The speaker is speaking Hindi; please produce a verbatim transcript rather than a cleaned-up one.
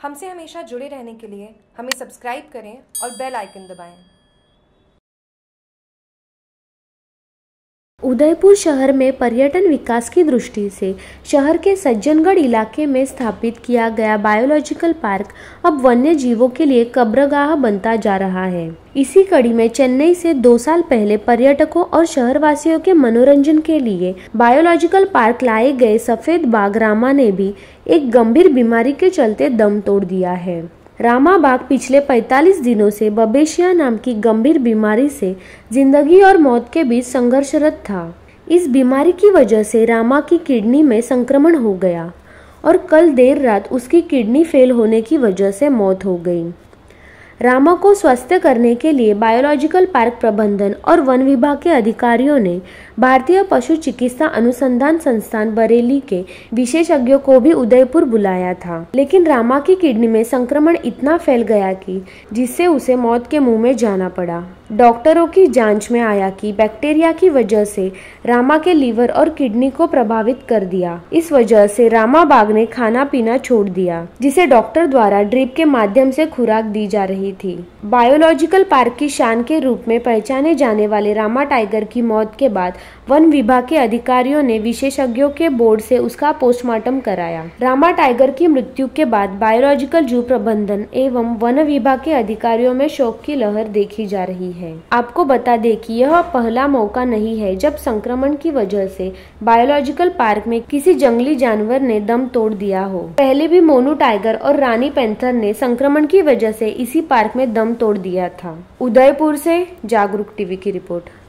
हमसे हमेशा जुड़े रहने के लिए हमें सब्सक्राइब करें और बेल आइकन दबाएं। उदयपुर शहर में पर्यटन विकास की दृष्टि से शहर के सज्जनगढ़ इलाके में स्थापित किया गया बायोलॉजिकल पार्क अब वन्य जीवों के लिए कब्रगाह बनता जा रहा है। इसी कड़ी में चेन्नई से दो साल पहले पर्यटकों और शहरवासियों के मनोरंजन के लिए बायोलॉजिकल पार्क लाए गए सफेद बाघ रामा ने भी एक गंभीर बीमारी के चलते दम तोड़ दिया है। रामा बाघ पिछले पैंतालीस दिनों से बबेशिया नाम की गंभीर बीमारी से जिंदगी और मौत के बीच संघर्षरत था। इस बीमारी की वजह से रामा की किडनी में संक्रमण हो गया और कल देर रात उसकी किडनी फेल होने की वजह से मौत हो गई। रामा को स्वस्थ करने के लिए बायोलॉजिकल पार्क प्रबंधन और वन विभाग के अधिकारियों ने भारतीय पशु चिकित्सा अनुसंधान संस्थान बरेली के विशेषज्ञों को भी उदयपुर बुलाया था, लेकिन रामा की किडनी में संक्रमण इतना फैल गया कि जिससे उसे मौत के मुंह में जाना पड़ा। डॉक्टरों की जांच में आया कि बैक्टीरिया की वजह से रामा के लीवर और किडनी को प्रभावित कर दिया। इस वजह से रामा बाघ ने खाना पीना छोड़ दिया, जिसे डॉक्टर द्वारा ड्रिप के माध्यम से खुराक दी जा रही थी। बायोलॉजिकल पार्क की शान के रूप में पहचाने जाने वाले रामा टाइगर की मौत के बाद वन विभाग के अधिकारियों ने विशेषज्ञों के बोर्ड से उसका पोस्टमार्टम कराया। रामा टाइगर की मृत्यु के बाद बायोलॉजिकल जू प्रबंधन एवं वन विभाग के अधिकारियों में शोक की लहर देखी जा रही है। आपको बता दें कि यह पहला मौका नहीं है जब संक्रमण की वजह से बायोलॉजिकल पार्क में किसी जंगली जानवर ने दम तोड़ दिया हो। पहले भी मोनू टाइगर और रानी पैंथर ने संक्रमण की वजह से इसी पार्क में दम तोड़ दिया था। उदयपुर से जागरूक टीवी की रिपोर्ट।